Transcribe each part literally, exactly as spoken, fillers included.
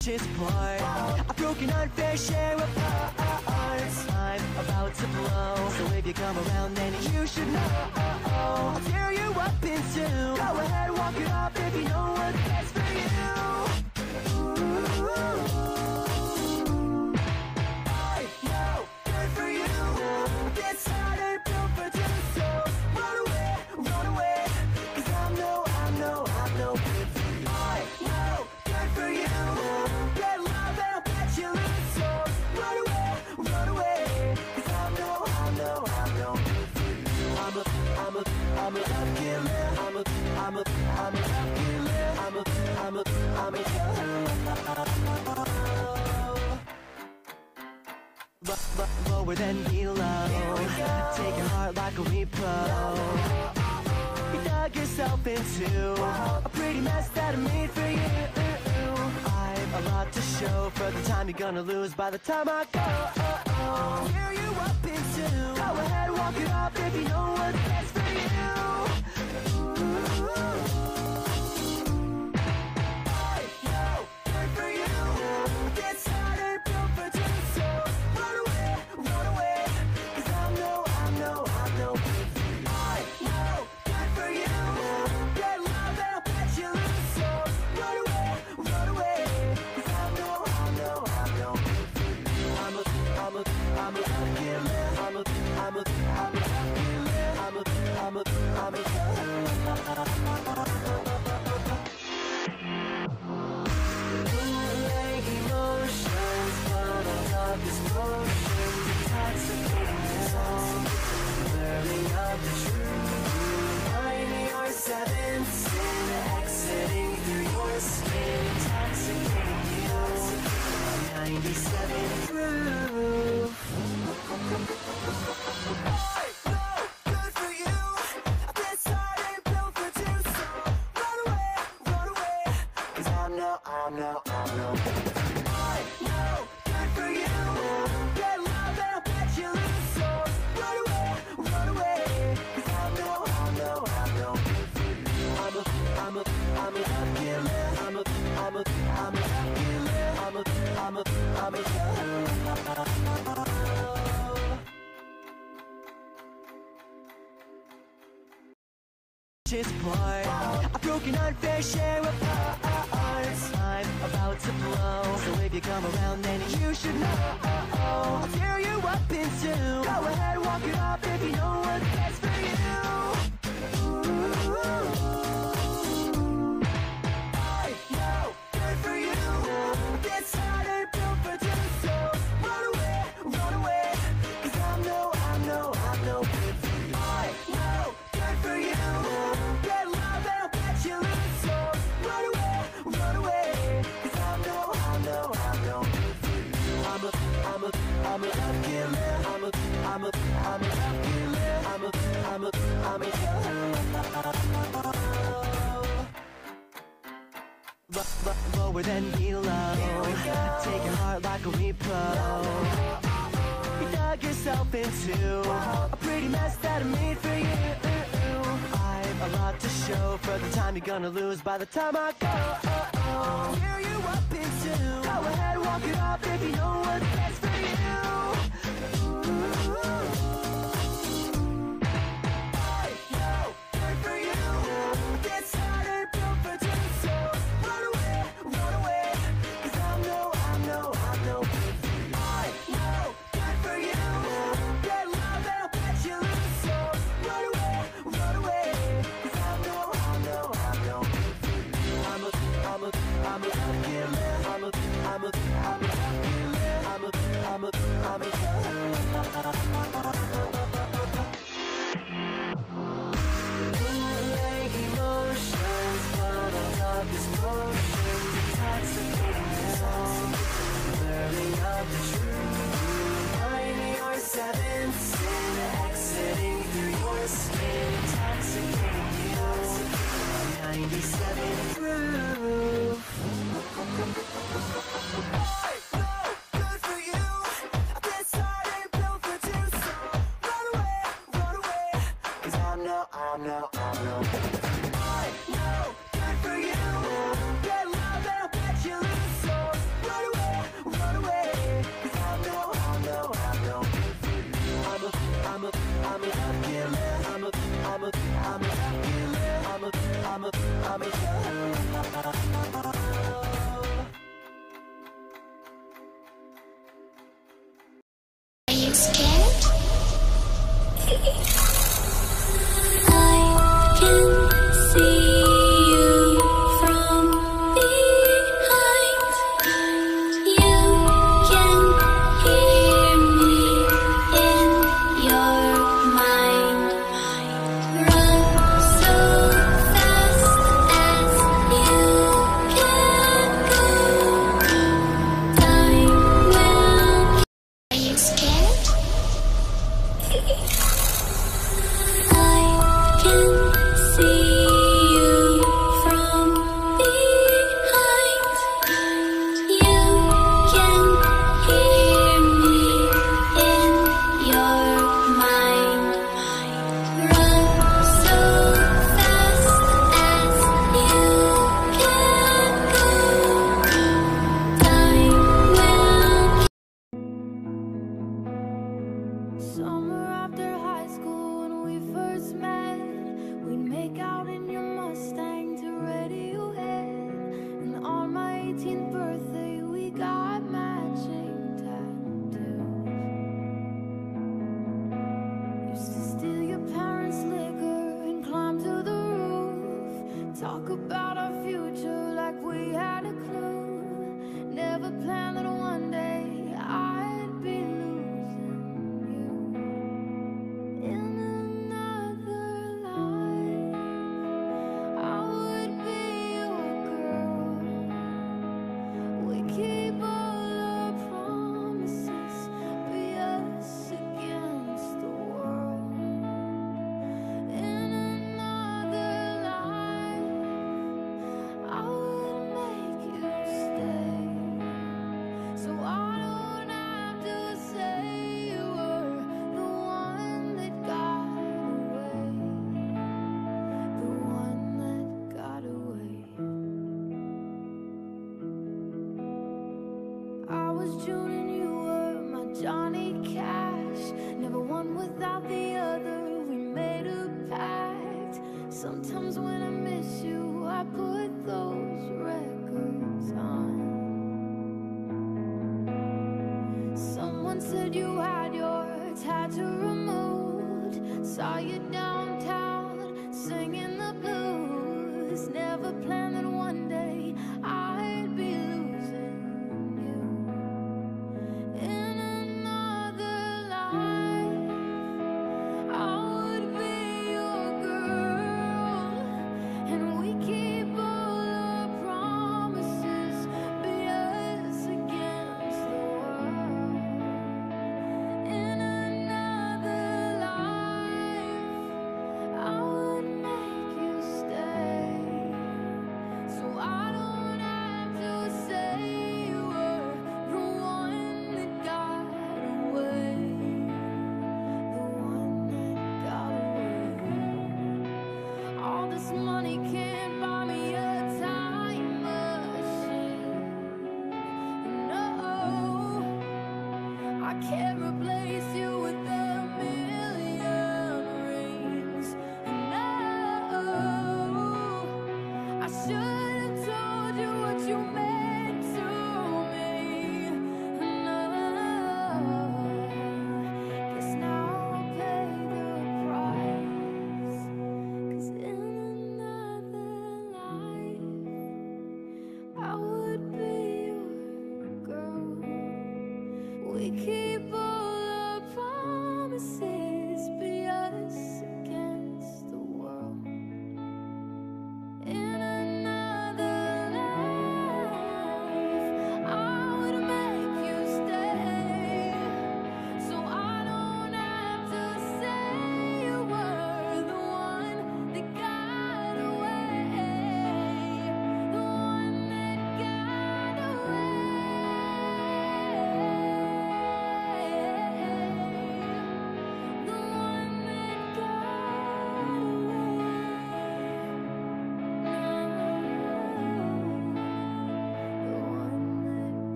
part. I've broken unfair share of hearts. I'm about to blow, so if you come around then you should know. I'll tear you up in two. Go ahead, walk it off if you know what's best for you. Ooh. I know, good for you. This heart ain't built for two, so run away, run away. Cause I'm no, I'm no, I'm no good for you. I know, good for you. Get love and I'll bet you lose, so run away, run away. Cause I'm no, I'm no, I'm no good for you. I'm a, I'm a, I'm a love killer. I'm a, I'm a, I'm a love killer. I'm a, I'm a, I'm a killer. Lower than below. Take your heart like a repo. You dug yourself into a pretty mess that I made for you. I've a lot to show for the time you're gonna lose by the time I go. Tear you up in two. Go ahead, walk it off if you know what's best for you. Ooh. I know, good for you. This heart ain't built for two, so run away, run away. Cause I'm no, I'm no, I'm no good for you. I know, good for you. Get love and I'll bet you lose, so run away, run away. Cause I'm no, I'm no, I'm no good for you. I'm a, I'm a, I'm a love killer. I'm a, I'm a, I'm a love killer. I'm a, I'm a, I'm a killer. Emotions, bottled up this potion, intoxicating sound, blurring out the truth. Finding your seventh sin, exiting through your skin, intoxicating you. ninety-seven proof. I know, good for you. This heart ain't built for two, so run away, run away. Cause I'm no, I'm no, I'm no. I know, good for you. Get love and I'll bet you lose, so run away, run away. Cause I'm no, I'm no, I'm no good for you. I'm a, I'm a, I'm a love killer. I'm a, I'm a, I'm a love killer. I'm a, I'm a, I'm a killer. Part. I've broken unfair share of hearts. I'm about to blow, so if you come around then you should know. I'll tear you up in two. Go ahead, walk it off if you know what's best for you. Ooh. I know, good for you. This heart ain't built for two, so run away, run away. Cause I'm no, I'm no, I'm no good for you. I know, good for you. Get love and I'll bet you lose, so run away, run away. Cause I'm no, I'm no, I'm no good for you. I'm a, I'm a, I'm a love killer. I'm a, I'm a, I'm a love killer. I'm a, I'm a, I'm a killer. Lower than below. Take your heart like a repo. You dug yourself into a pretty mess that I made for you. I've a lot to show for the time you're gonna lose by the time I go. Tear you up in two. Go ahead, walk it off if you know what's best for you. Ooh. I know, good for you. This heart ain't built for two, so run away, run away. Cause I'm no, I'm no, I'm no good for you. I know, good for you. Get love and I'll bet you lose, so run away, run away. Cause I'm no, I'm no, I'm no good for you. I'm a, I'm a, I'm a love killer. I'm a, I'm a, I'm a love killer. I'm a, I'm a, I'm a killer. Emotions, bottled up this potion, intoxicating sound, blurring out the truth. Finding your seventh sin, exiting through your skin, intoxicating you. ninety-seven proof. I know, good for you. This heart ain't built for two, so I'll make you whole. Are you scared? I can see you from behind. You can hear me in your mind. Run so fast as you can go. Time will. Are you scared? I can see you from behind. You can hear me in your mind. Run so fast as you can go. Time will. Summer after high school when we first met, we'd make out in your Mustang to Radiohead. And on my eighteenth birthday we got matching tattoos. Used to steal your parents' liquor and climb to the roof. Talk about our future like we had a clue. Never planned that one day I'd be losing you. In another life, I would be your girl. We keep all our promises, be us against the world. In another life, I would make you stay, so I don't have to say you were the one that got away, the one that got away. I was June and you were my Johnny Cash. Never one without the other, we made a pact. Sometimes when I miss you, I put those records on. Someone said you had your tattoo removed. Saw you downtown singing the blues. Never planned that one day I'd be losing you. In another life, I would be your girl. And we keep all our promises, be us against the world. In another life, I would make you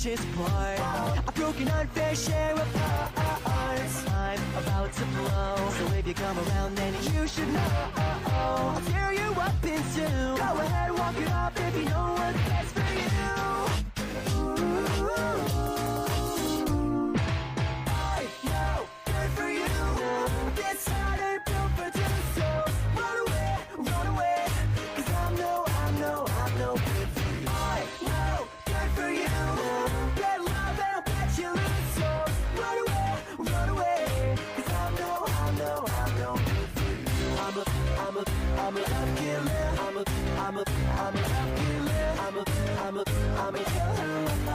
just part. I've broken unfair share of hearts. I'm about to blow, so if you come around, then you should know. I'll tear you up in two. Go ahead, walk it off if you know what's best for you. I know, good for you. This heart ain't built for two, so run away, run away. 'Cause I know, I know, I know good for you. I know, good for you. Get love and I'll bet you lose, so run away, run away. 'Cause I know, I know, I know good for you. I'm a, I'm a, I'm a love killer. I'm a, I'm a, I'm a love killer. I'm a, I'm a, I'm a killer.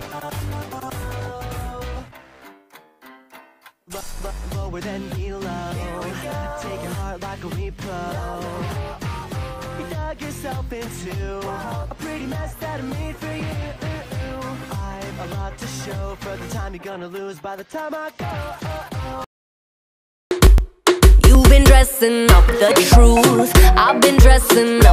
Lower than below. Take your heart like a repo. You dug yourself into a pretty mess that I made for you. I've a lot to show for the time you're gonna lose by the time I go. You've been dressing up the truth. I've been dressing